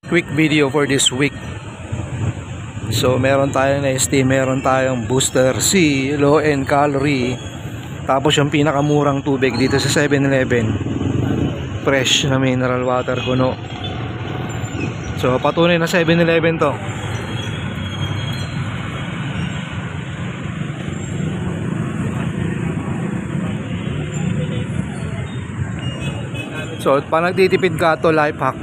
Quick video for this week. So meron tayong ST, meron tayong Booster C, low and calorie. Tapos yung pinakamurang tubig dito sa 7-Eleven, fresh na mineral water kuno. So patunay na 7-Eleven to. So pa nagtitipid ka to, life hack.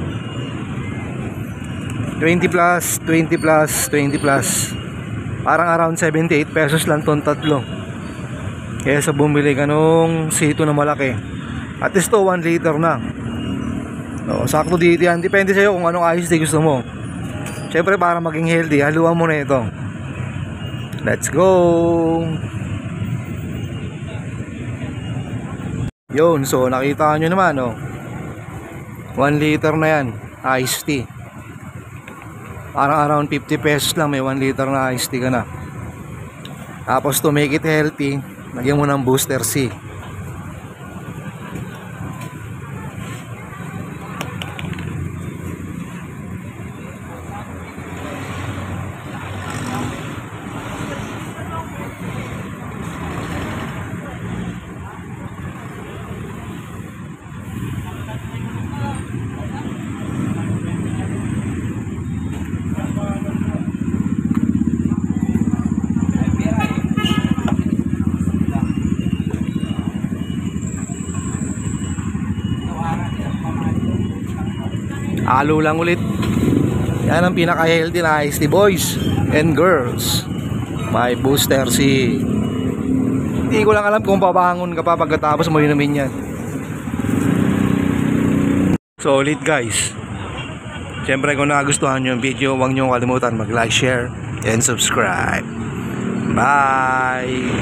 20 plus, 20 plus, 20 plus. Parang around 78 pesos lang tong tatlo. Kaya sa bumili ka nung C2 na malaki, at least to 1 liter na. So, sakto dito yan. Depende sa'yo kung anong iced tea gusto mo. Siyempre para maging healthy, haluan mo na ito. Let's go. Yun, so nakita nyo naman, oh. 1 liter na yan, iced tea. Parang around 50 pesos lang, may 1 liter na iced tea ka na. Tapos to make it healthy, lagyan mo ng Booster C. Halo lang ulit. Yan ang pinaka-healthy na iced tea, boys and girls. May Booster C. Hindi ko lang alam kung babangon ka pa pagkatapos mo inumin yan. So ulit guys, siyempre kung nagustuhan nyo yung video, huwag nyo kalimutan mag-like, share, and subscribe. Bye!